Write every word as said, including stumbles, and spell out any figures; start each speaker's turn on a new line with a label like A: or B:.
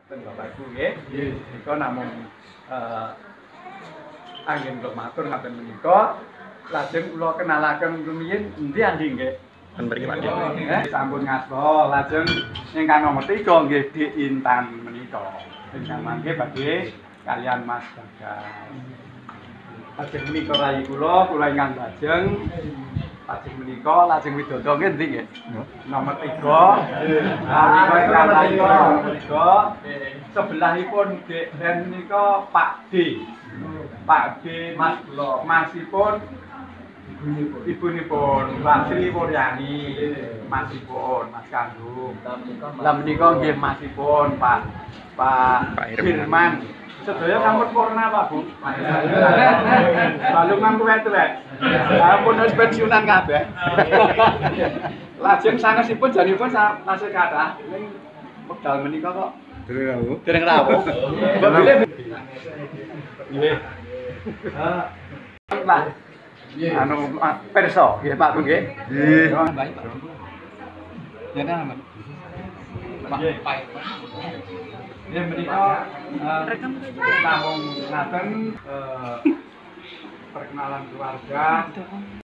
A: ten Bapakku nggih. Nika namung eh anggen kula matur ngaten menika. Lajeng kula kenalaken rumiyin endi andi nggih.
B: Ten mriki Pak.
A: Nggih, sampun ngasta. Lajeng ingkang nomor tiga nggih Dik Intan menika. Ingkang mangke badhe kalian Mas Bagas. Lajeng menika rayi kula, kula ingkang lajeng lajeng menika lajeng widodo nggih endi nggih? Nomor tiga. Nah, menika ingkang rayi kula nomor tiga. Sebelahipun Dik Den menika Pak D. Pak D Mas kula, Masipun ibunipun Mbak Sri Wuryani, Masipun Mas Kandung. Lah menika nggih Masipun Pak Pak Firman. Sedaya sampun purna Pak Bu. Balungan tuwek-tuwek. Sampun wis pensiunan kabeh. Lajeng sangesipun janipun tasih kathah ning wekdal menika kok
B: Dereng rawuh.
A: dereng rawuh. Mbok bilih nggih. Ah. Lah anu perso nggih Pak Bu nggih.
B: Nggih.
A: Baik Pak. Ya nang Pak. Pak. Ya menika namung ngaten perkenalan keluarga